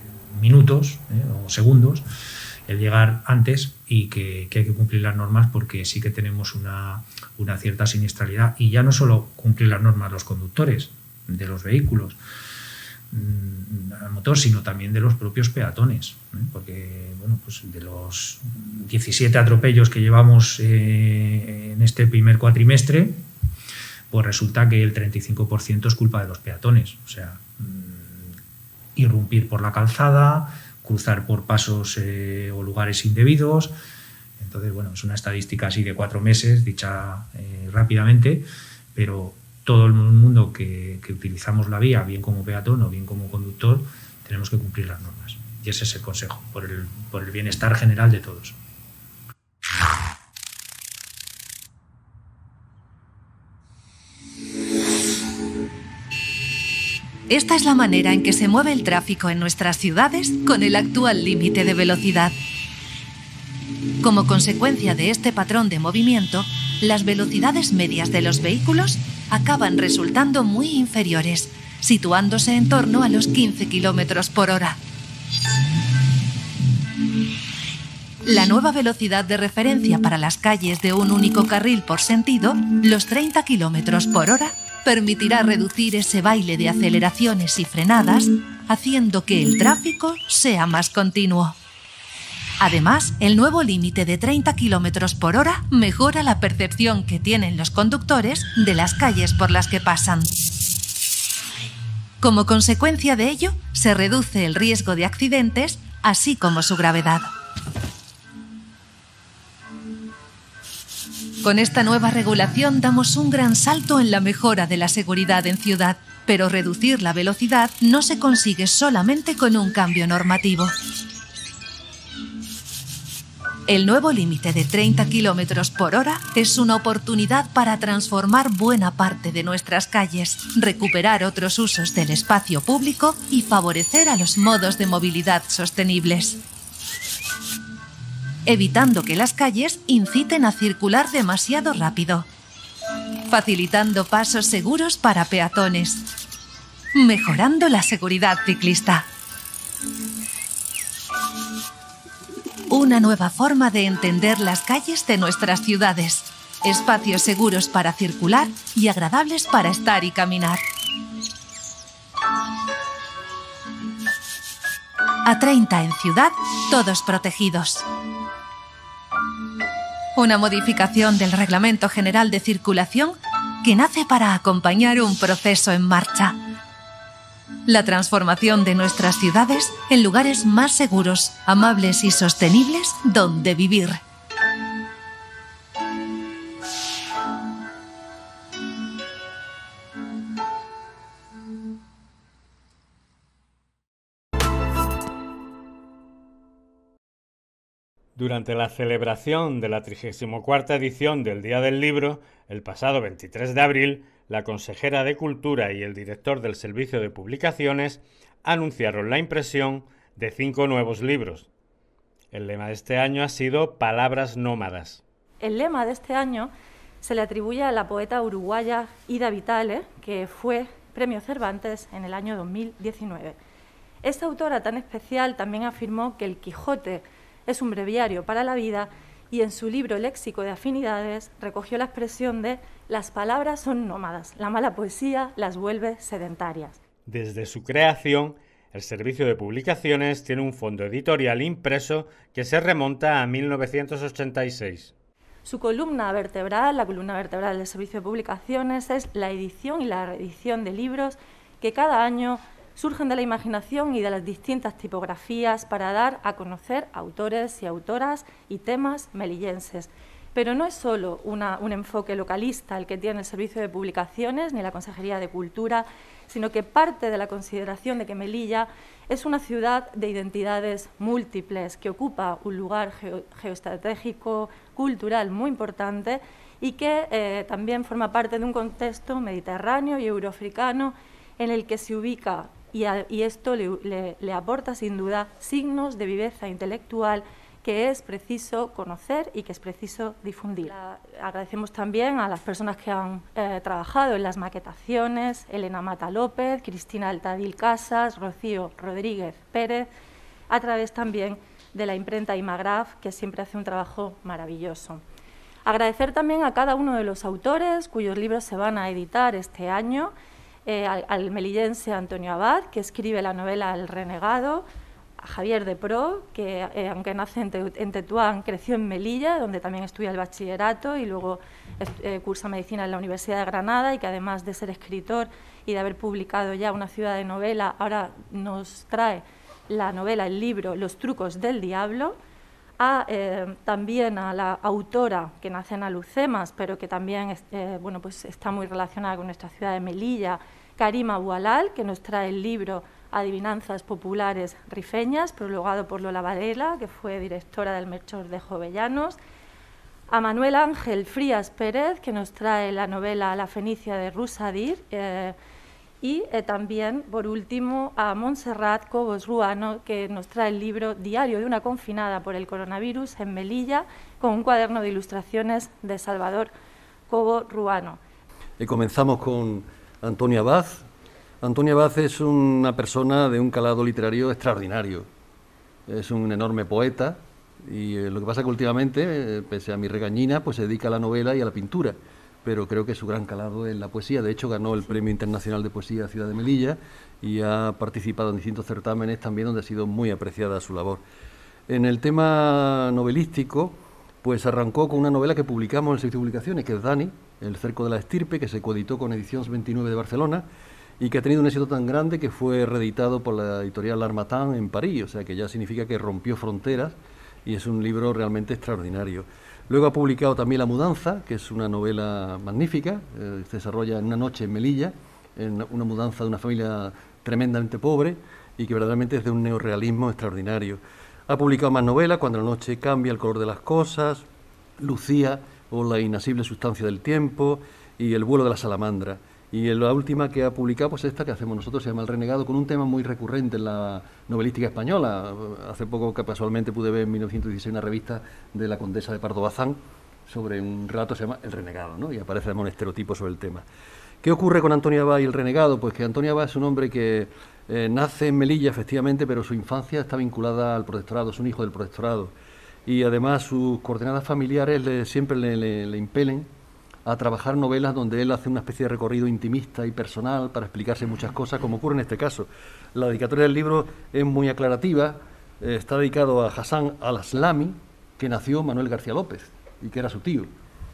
minutos eh, o segundos el llegar antes, y que, que hay que cumplir las normas porque sí que tenemos una, una cierta siniestralidad, y ya no solo cumplir las normas los conductores de los vehículos a motor, sino también de los propios peatones, ¿eh? Porque bueno, pues de los diecisiete atropellos que llevamos eh, en este primer cuatrimestre, pues resulta que el treinta y cinco por ciento es culpa de los peatones, o sea, irrumpir por la calzada, cruzar por pasos eh, o lugares indebidos. Entonces, bueno, es una estadística así de cuatro meses, dicha eh, rápidamente, pero todo el mundo que, que utilizamos la vía, bien como peatón o bien como conductor, tenemos que cumplir las normas. Y ese es el consejo, por el, por el bienestar general de todos. Esta es la manera en que se mueve el tráfico en nuestras ciudades con el actual límite de velocidad. Como consecuencia de este patrón de movimiento, las velocidades medias de los vehículos acaban resultando muy inferiores, situándose en torno a los quince kilómetros por hora. La nueva velocidad de referencia para las calles de un único carril por sentido, los treinta kilómetros por hora, permitirá reducir ese baile de aceleraciones y frenadas, haciendo que el tráfico sea más continuo. Además, el nuevo límite de treinta kilómetros por hora mejora la percepción que tienen los conductores de las calles por las que pasan. Como consecuencia de ello, se reduce el riesgo de accidentes, así como su gravedad. Con esta nueva regulación damos un gran salto en la mejora de la seguridad en ciudad, pero reducir la velocidad no se consigue solamente con un cambio normativo. El nuevo límite de treinta kilómetros por hora es una oportunidad para transformar buena parte de nuestras calles, recuperar otros usos del espacio público y favorecer a los modos de movilidad sostenibles, evitando que las calles inciten a circular demasiado rápido, facilitando pasos seguros para peatones, mejorando la seguridad ciclista. Una nueva forma de entender las calles de nuestras ciudades. Espacios seguros para circular y agradables para estar y caminar. A treinta en ciudad, todos protegidos. Una modificación del Reglamento General de Circulación que nace para acompañar un proceso en marcha. La transformación de nuestras ciudades en lugares más seguros, amables y sostenibles donde vivir. Durante la celebración de la trigésima cuarta edición del Día del Libro, el pasado veintitrés de abril, la consejera de Cultura y el director del Servicio de Publicaciones anunciaron la impresión de cinco nuevos libros. El lema de este año ha sido Palabras nómadas. El lema de este año se le atribuye a la poeta uruguaya Ida Vitale, que fue Premio Cervantes en el año dos mil diecinueve. Esta autora tan especial también afirmó que el Quijote es un breviario para la vida y en su libro Léxico de Afinidades recogió la expresión de «las palabras son nómadas, la mala poesía las vuelve sedentarias». Desde su creación, el Servicio de Publicaciones tiene un fondo editorial impreso que se remonta a mil novecientos ochenta y seis. Su columna vertebral, la columna vertebral del Servicio de Publicaciones, es la edición y la reedición de libros que cada año surgen de la imaginación y de las distintas tipografías para dar a conocer autores y autoras y temas melillenses. Pero no es solo una, un enfoque localista el que tiene el Servicio de Publicaciones ni la Consejería de Cultura, sino que parte de la consideración de que Melilla es una ciudad de identidades múltiples, que ocupa un lugar geo, geoestratégico, cultural muy importante y que eh, también forma parte de un contexto mediterráneo y euroafricano en el que se ubica. Y, a, y esto le, le, le aporta sin duda signos de viveza intelectual que es preciso conocer y que es preciso difundir. La, agradecemos también a las personas que han eh, trabajado en las maquetaciones, Elena Mata López, Cristina Altadil Casas, Rocío Rodríguez Pérez, a través también de la imprenta Imagraf, que siempre hace un trabajo maravilloso. Agradecer también a cada uno de los autores cuyos libros se van a editar este año, Eh, al, al melillense Antonio Abad, que escribe la novela El Renegado, a Javier de Pro, que eh, aunque nace en, Te en Tetuán, creció en Melilla, donde también estudia el bachillerato y luego eh, cursa medicina en la Universidad de Granada y que además de ser escritor y de haber publicado ya Una ciudad de novela, ahora nos trae la novela, el libro Los trucos del diablo. A, eh, también a la autora que nace en Alucemas, pero que también eh, bueno, pues está muy relacionada con nuestra ciudad de Melilla, Karima Bualal, que nos trae el libro Adivinanzas populares rifeñas, prologado por Lola Varela, que fue directora del Melchor de Jovellanos, a Manuel Ángel Frías Pérez, que nos trae la novela La Fenicia de Rusadir, eh, y eh, también, por último, a Montserrat Cobos Ruano, que nos trae el libro Diario de una confinada por el coronavirus en Melilla, con un cuaderno de ilustraciones de Salvador Cobo Ruano. Y comenzamos con Antonio Abad. Antonio Abad es una persona de un calado literario extraordinario. Es un enorme poeta y eh, lo que pasa es que últimamente, eh, pese a mi regañina, pues se dedica a la novela y a la pintura. Pero creo que su gran calado es la poesía. De hecho, ganó el Premio Internacional de Poesía Ciudad de Melilla y ha participado en distintos certámenes también donde ha sido muy apreciada su labor. En el tema novelístico, pues arrancó con una novela que publicamos en el Servicio de Publicaciones, que es Dani, El cerco de la estirpe, que se coeditó con Ediciones veintinueve de Barcelona y que ha tenido un éxito tan grande que fue reeditado por la editorial L'Harmattan en París, o sea que ya significa que rompió fronteras y es un libro realmente extraordinario. Luego ha publicado también La mudanza, que es una novela magnífica, eh, se desarrolla en una noche en Melilla, en una mudanza de una familia tremendamente pobre y que verdaderamente es de un neorrealismo extraordinario. Ha publicado más novelas, Cuando la noche cambia el color de las cosas, Lucía o La inasible sustancia del tiempo y El vuelo de la salamandra. Y la última que ha publicado, pues esta que hacemos nosotros, se llama El renegado, con un tema muy recurrente en la novelística española. Hace poco, que casualmente pude ver en mil novecientos dieciséis una revista de la condesa de Pardo Bazán sobre un relato que se llama El renegado, ¿no? Y aparece además un estereotipo sobre el tema. ¿Qué ocurre con Antonio Abad y El renegado? Pues que Antonio Abad es un hombre que eh, nace en Melilla, efectivamente, pero su infancia está vinculada al protectorado, es un hijo del protectorado. y además sus coordenadas familiares le, siempre le, le, le impelen a trabajar novelas donde él hace una especie de recorrido intimista y personal para explicarse muchas cosas, como ocurre en este caso. La dedicatoria del libro es muy aclarativa, eh, está dedicado a Hassan al-Aslami, que nació Manuel García López y que era su tío.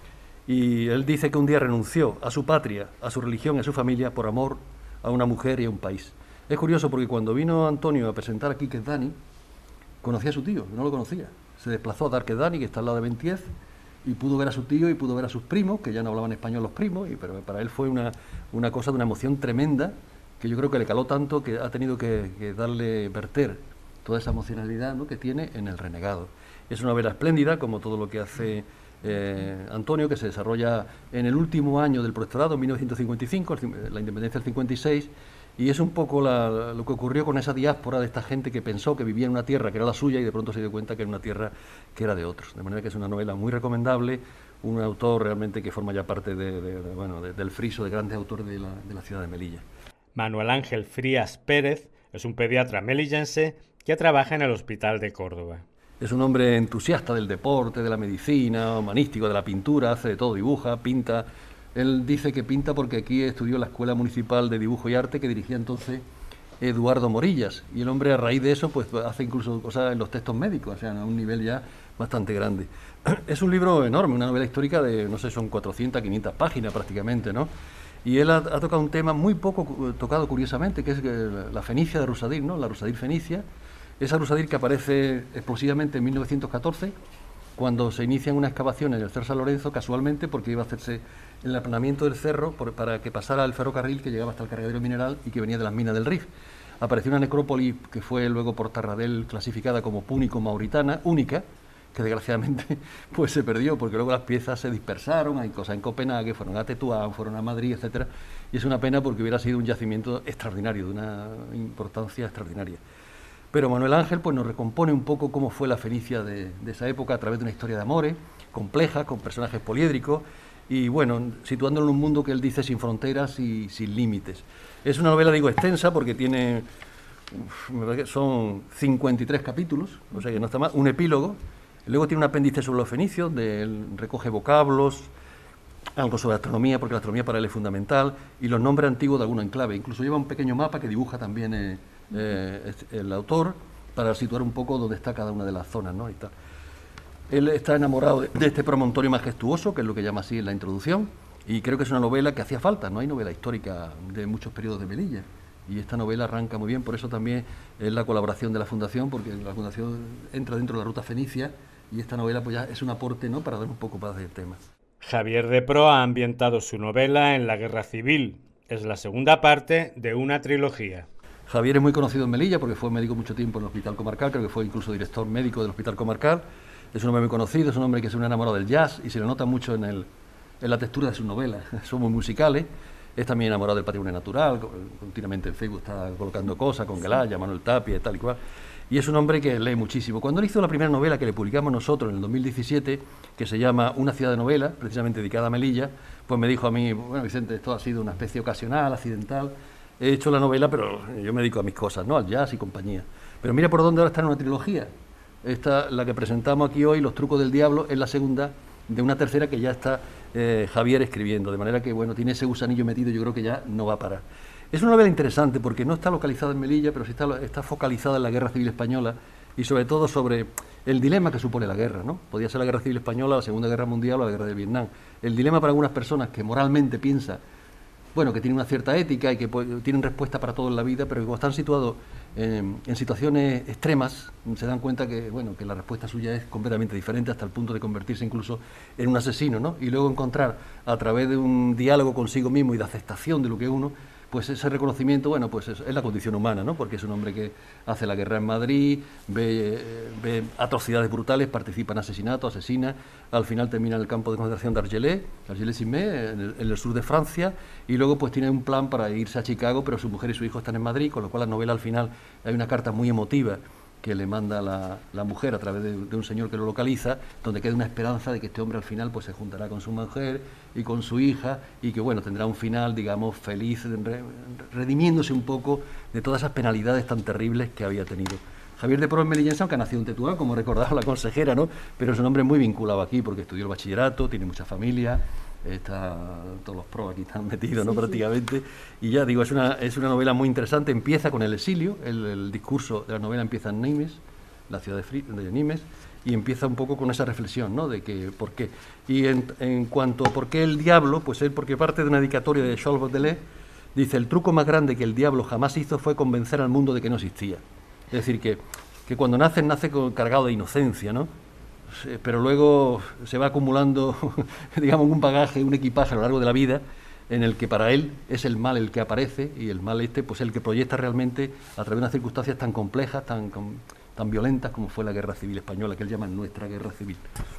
Y él dice que un día renunció a su patria, a su religión y a su familia por amor a una mujer y a un país. Es curioso porque cuando vino Antonio a presentar aquí Quiquez-Dani, conocía a su tío, no lo conocía. Se desplazó a Darquez-Dani, que está al lado de Bentiez, y pudo ver a su tío y pudo ver a sus primos, que ya no hablaban español los primos, y, pero para él fue una, una cosa de una emoción tremenda, que yo creo que le caló tanto que ha tenido que, que darle, verter toda esa emocionalidad, ¿no?, que tiene en El renegado. Es una novela espléndida, como todo lo que hace eh, Antonio, que se desarrolla en el último año del protectorado, en mil novecientos cincuenta y cinco, la independencia del cincuenta y seis, y es un poco la, lo que ocurrió con esa diáspora de esta gente que pensó que vivía en una tierra que era la suya y de pronto se dio cuenta que era una tierra que era de otros. De manera que es una novela muy recomendable, un autor realmente que forma ya parte de, de, de, bueno, de, del friso de grandes autores de la, de la ciudad de Melilla. Manuel Ángel Frías Pérez es un pediatra melillense que trabaja en el Hospital de Córdoba. Es un hombre entusiasta del deporte, de la medicina, humanístico, de la pintura, hace de todo, dibuja, pinta. Él dice que pinta porque aquí estudió en la Escuela Municipal de Dibujo y Arte que dirigía entonces Eduardo Morillas, y el hombre a raíz de eso pues hace incluso cosas en los textos médicos, o sea, a un nivel ya bastante grande. Es un libro enorme, una novela histórica de, no sé, son cuatrocientas, quinientas páginas prácticamente, ¿no? Y él ha, ha tocado un tema muy poco tocado curiosamente, que es la fenicia de Rusadir, ¿no? La Rusadir fenicia, esa Rusadir que aparece explosivamente en mil novecientos catorce, cuando se inician unas excavaciones en el Cerro San Lorenzo, casualmente porque iba a hacerse el aplanamiento del cerro por, para que pasara el ferrocarril que llegaba hasta el cargadero mineral y que venía de las minas del Rif. Apareció una necrópolis que fue luego por Tarradell clasificada como púnico-mauritana, única, que desgraciadamente pues se perdió porque luego las piezas se dispersaron, hay cosas en Copenhague, fueron a Tetuán, fueron a Madrid, etcétera, y es una pena porque hubiera sido un yacimiento extraordinario, de una importancia extraordinaria. Pero Manuel Ángel pues nos recompone un poco cómo fue la Fenicia de, de esa época a través de una historia de amores, compleja, con personajes poliédricos, y bueno, situándolo en un mundo que él dice sin fronteras y sin límites. Es una novela, digo, extensa porque tiene, uf, son cincuenta y tres capítulos, o sea que no está mal, un epílogo, luego tiene un apéndice sobre los fenicios, donde él recoge vocablos, algo sobre astronomía, porque la astronomía para él es fundamental, y los nombres antiguos de alguna enclave, incluso lleva un pequeño mapa que dibuja también eh, eh, el autor, para situar un poco dónde está cada una de las zonas, ¿no? Y tal. Él está enamorado de, de este promontorio majestuoso, que es lo que llama así en la introducción, y creo que es una novela que hacía falta, no hay novela histórica de muchos periodos de Melilla, y esta novela arranca muy bien, por eso también es la colaboración de la Fundación, porque la Fundación entra dentro de la Ruta Fenicia, y esta novela pues ya es un aporte, ¿no?, para dar un poco más del tema. Javier de Pro ha ambientado su novela en la Guerra Civil. Es la segunda parte de una trilogía. Javier es muy conocido en Melilla porque fue médico mucho tiempo en el Hospital Comarcal, creo que fue incluso director médico del Hospital Comarcal. Es un hombre muy conocido, es un hombre que se ha enamorado del jazz y se le nota mucho en, el, en la textura de sus novelas. Son muy musicales. Es también enamorado del patrimonio natural, continuamente en Facebook está colocando cosas con Gelaya, Manuel Tapia y tal y cual. Y es un hombre que lee muchísimo. Cuando él hizo la primera novela que le publicamos nosotros en el dos mil diecisiete, que se llama Una ciudad de novelas, precisamente dedicada a Melilla, pues me dijo a mí, bueno, Vicente, esto ha sido una especie ocasional, accidental. He hecho la novela, pero yo me dedico a mis cosas, ¿no?, al jazz y compañía. Pero mira por dónde ahora está en una trilogía. Esta, la que presentamos aquí hoy, Los trucos del diablo, es la segunda de una tercera que ya está eh, Javier escribiendo, de manera que, bueno, tiene ese gusanillo metido, yo creo que ya no va a parar. Es una novela interesante porque no está localizada en Melilla, pero sí está, está focalizada en la Guerra Civil Española y sobre todo sobre el dilema que supone la guerra, ¿no? Podía ser la Guerra Civil Española, la Segunda Guerra Mundial o la Guerra de Vietnam. El dilema para algunas personas que moralmente piensan, bueno, que tienen una cierta ética y que tienen respuesta para todo en la vida, pero que cuando están situados en, en situaciones extremas, se dan cuenta que, bueno, que la respuesta suya es completamente diferente hasta el punto de convertirse incluso en un asesino, ¿no? Y luego encontrar, a través de un diálogo consigo mismo y de aceptación de lo que es uno, pues ese reconocimiento, bueno, pues es, es la condición humana, ¿no? Porque es un hombre que hace la guerra en Madrid, ve, eh, ve atrocidades brutales, participa en asesinatos, asesina, al final termina en el campo de concentración de Argelès, Argelès-Simé, en el, en el sur de Francia, y luego pues tiene un plan para irse a Chicago, pero su mujer y su hijo están en Madrid, con lo cual la novela al final hay una carta muy emotiva que le manda la, la mujer a través de, de un señor que lo localiza, donde queda una esperanza de que este hombre al final pues se juntará con su mujer y con su hija y que, bueno, tendrá un final, digamos, feliz, re, redimiéndose un poco de todas esas penalidades tan terribles que había tenido. Javier de Pro es melillense, aunque ha nacido en Tetuán, como recordaba la consejera, ¿no? Pero es un hombre muy vinculado aquí, porque estudió el bachillerato, tiene mucha familia, está, todos los pros aquí están metidos, ¿no? Sí, prácticamente. Sí. Y ya digo, es una, es una novela muy interesante, empieza con el exilio, el, el discurso de la novela empieza en Nimes, la ciudad de, Fri de Nimes, y empieza un poco con esa reflexión, ¿no? De que, ¿por qué? Y en, en cuanto a por qué el diablo, pues él, porque parte de una dedicatoria de Charles Baudelaire, dice, el truco más grande que el diablo jamás hizo fue convencer al mundo de que no existía. Es decir, que, que cuando nace, nace con, cargado de inocencia, ¿no? Pero luego se va acumulando, digamos, un bagaje, un equipaje a lo largo de la vida, en el que para él es el mal el que aparece, y el mal este, pues el que proyecta realmente a través de unas circunstancias tan complejas, tan, tan violentas como fue la Guerra Civil Española, que él llama nuestra Guerra Civil.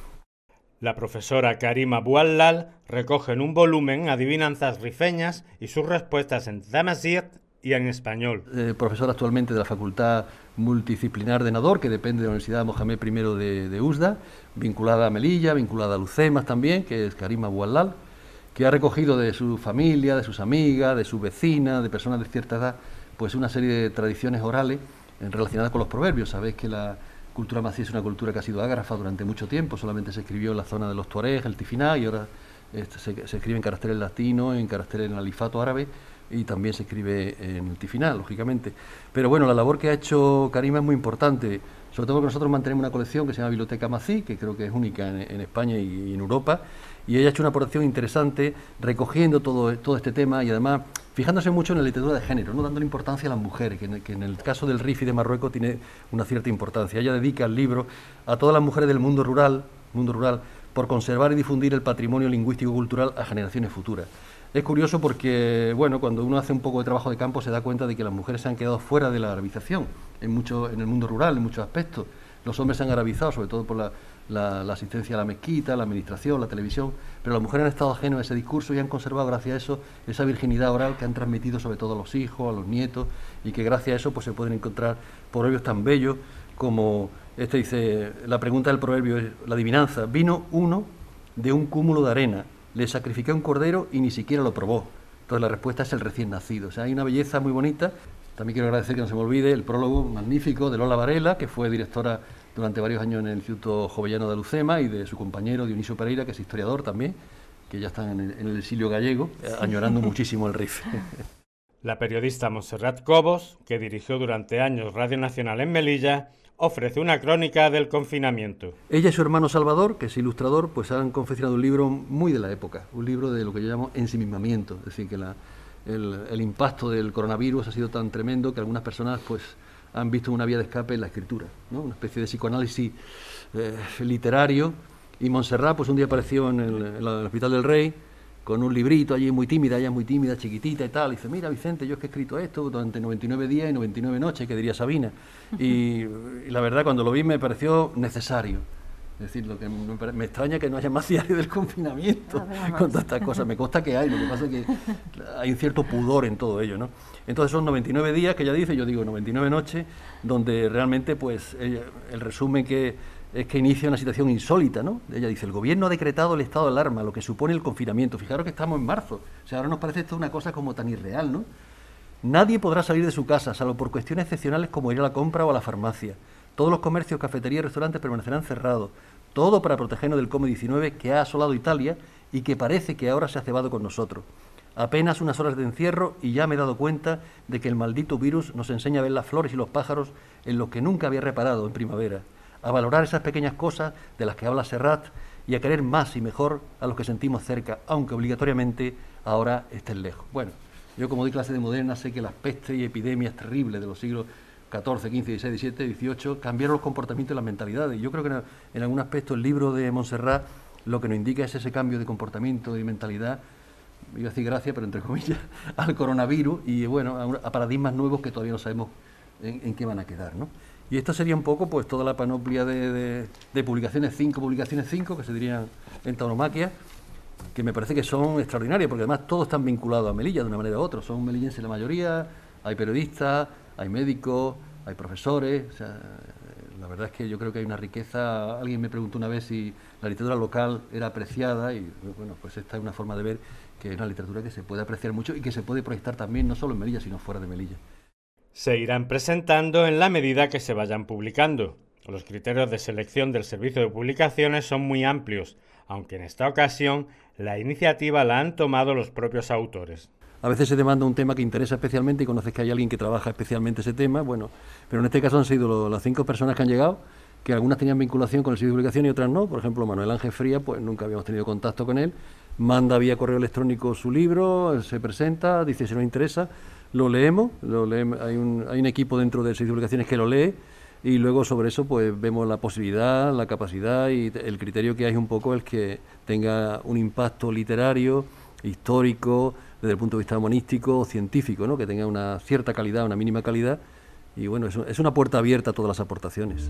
La profesora Karima Bouallal recoge en un volumen adivinanzas rifeñas y sus respuestas en tamazight y en español. Eh, profesor actualmente de la Facultad Multidisciplinar de Nador, que depende de la Universidad Mohamed primero de, de Usda, vinculada a Melilla, vinculada a Lucemas también, que es Karima Bouallal, que ha recogido de su familia, de sus amigas, de sus vecinas, de personas de cierta edad, pues una serie de tradiciones orales relacionadas con los proverbios. Sabéis que la cultura mací es una cultura que ha sido ágrafa durante mucho tiempo, solamente se escribió en la zona de los Tuareg, el Tifiná, y ahora este, se, se escribe en caracteres latinos, en caracteres en alifato árabe, y también se escribe en el Tifiná, lógicamente. Pero bueno, la labor que ha hecho Karima es muy importante, sobre todo porque nosotros mantenemos una colección que se llama Biblioteca Mací, que creo que es única en, en España y, y en Europa, y ella ha hecho una aportación interesante recogiendo todo, todo este tema y además fijándose mucho en la literatura de género, no dándole importancia a las mujeres, que en, que en el caso del Rifi de Marruecos tiene una cierta importancia. Ella dedica el libro a todas las mujeres del mundo rural, mundo rural por conservar y difundir el patrimonio lingüístico-cultural a generaciones futuras. Es curioso porque, bueno, cuando uno hace un poco de trabajo de campo se da cuenta de que las mujeres se han quedado fuera de la arabización en, mucho, en el mundo rural, en muchos aspectos. Los hombres se han arabizado, sobre todo por la, la, la asistencia a la mezquita, la administración, la televisión, pero las mujeres han estado ajenas a ese discurso y han conservado, gracias a eso, esa virginidad oral que han transmitido sobre todo a los hijos, a los nietos, y que gracias a eso pues se pueden encontrar proverbios tan bellos como este dice, la pregunta del proverbio es la adivinanza, vino uno de un cúmulo de arena, le sacrifiqué un cordero y ni siquiera lo probó. Entonces la respuesta es el recién nacido. O sea, hay una belleza muy bonita. También quiero agradecer, que no se me olvide, el prólogo magnífico de Lola Varela, que fue directora durante varios años en el Instituto Jovellano de Alucema, y de su compañero Dionisio Pereira, que es historiador también, que ya están en el, en el exilio gallego, añorando muchísimo el Rif. La periodista Montserrat Cobos, que dirigió durante años Radio Nacional en Melilla, ofrece una crónica del confinamiento. Ella y su hermano Salvador, que es ilustrador, pues han confeccionado un libro muy de la época, un libro de lo que yo llamo ensimismamiento, es decir, que la, el, el impacto del coronavirus ha sido tan tremendo que algunas personas pues han visto una vía de escape en la escritura, ¿no? Una especie de psicoanálisis eh, literario, y Montserrat pues un día apareció en el, en el Hospital del Rey con un librito allí muy tímida, ella muy tímida, chiquitita y tal, y dice, mira Vicente, yo es que he escrito esto durante noventa y nueve días y noventa y nueve noches, que diría Sabina, y, y la verdad cuando lo vi me pareció necesario, es decir, lo que me, me extraña que no haya más diario del confinamiento con todas estas cosas, me consta que hay, lo que pasa es que hay un cierto pudor en todo ello, ¿no? Entonces son noventa y nueve días que ella dice, yo digo noventa y nueve noches, donde realmente pues ella, el resumen que es que inicia una situación insólita, ¿no? Ella dice, el gobierno ha decretado el estado de alarma, lo que supone el confinamiento. Fijaros que estamos en marzo, o sea, ahora nos parece esto una cosa como tan irreal, ¿no? Nadie podrá salir de su casa, salvo por cuestiones excepcionales como ir a la compra o a la farmacia. Todos los comercios, cafeterías y restaurantes permanecerán cerrados. Todo para protegernos del COVID diecinueve que ha asolado Italia y que parece que ahora se ha cebado con nosotros. Apenas unas horas de encierro y ya me he dado cuenta de que el maldito virus nos enseña a ver las flores y los pájaros en los que nunca había reparado en primavera, a valorar esas pequeñas cosas de las que habla Serrat y a querer más y mejor a los que sentimos cerca, aunque obligatoriamente ahora estén lejos. Bueno, yo como doy clase de moderna sé que las pestes y epidemias terribles de los siglos catorce, quince, dieciséis, diecisiete, dieciocho cambiaron los comportamientos y las mentalidades. Yo creo que en, en algún aspecto el libro de Montserrat lo que nos indica es ese cambio de comportamiento y mentalidad, iba a decir gracias, pero entre comillas, al coronavirus y bueno, a, a paradigmas nuevos que todavía no sabemos en, en qué van a quedar, ¿no? Y esto sería un poco pues toda la panoplia de, de, de publicaciones, cinco publicaciones, cinco, que se dirían en tauromaquia, que me parece que son extraordinarias, porque además todos están vinculados a Melilla de una manera u otra. Son melillenses la mayoría, hay periodistas, hay médicos, hay profesores. O sea, la verdad es que yo creo que hay una riqueza. Alguien me preguntó una vez si la literatura local era apreciada, y bueno, pues esta es una forma de ver que es una literatura que se puede apreciar mucho y que se puede proyectar también, no solo en Melilla, sino fuera de Melilla. se irán presentando en la medida que se vayan publicando. Los criterios de selección del Servicio de Publicaciones son muy amplios, aunque en esta ocasión la iniciativa la han tomado los propios autores. A veces se demanda un tema que interesa especialmente y conoces que hay alguien que trabaja especialmente ese tema, bueno, pero en este caso han sido lo, las cinco personas que han llegado, que algunas tenían vinculación con el Servicio de Publicación y otras no. Por ejemplo, Manuel Ángel Fría, pues nunca habíamos tenido contacto con él, manda vía correo electrónico su libro, se presenta, dice si nos interesa, lo leemos, lo leemos hay, un, hay un equipo dentro del Servicio de Publicaciones que lo lee, y luego sobre eso pues vemos la posibilidad, la capacidad y el criterio que hay un poco el que tenga un impacto literario, histórico, desde el punto de vista humanístico, científico, ¿no? Que tenga una cierta calidad, una mínima calidad, y bueno, es, es una puerta abierta a todas las aportaciones.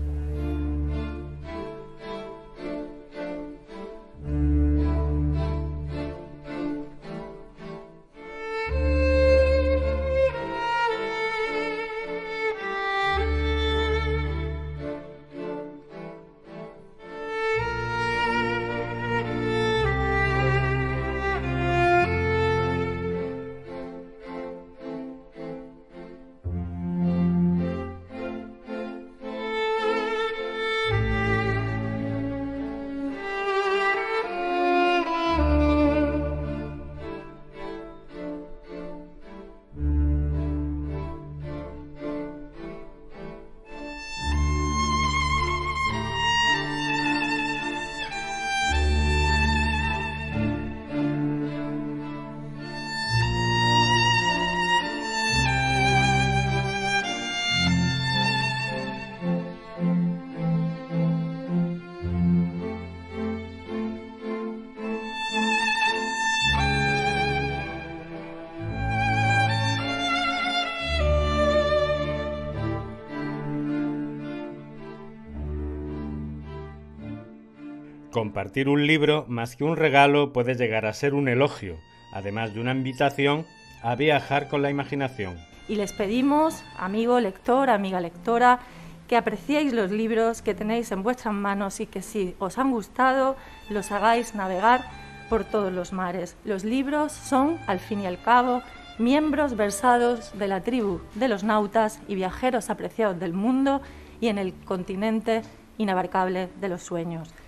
Compartir un libro, más que un regalo, puede llegar a ser un elogio, además de una invitación a viajar con la imaginación. Y les pedimos, amigo lector, amiga lectora, que apreciéis los libros que tenéis en vuestras manos y que si os han gustado, los hagáis navegar por todos los mares. Los libros son, al fin y al cabo, miembros versados de la tribu de los nautas y viajeros apreciados del mundo y en el continente inabarcable de los sueños.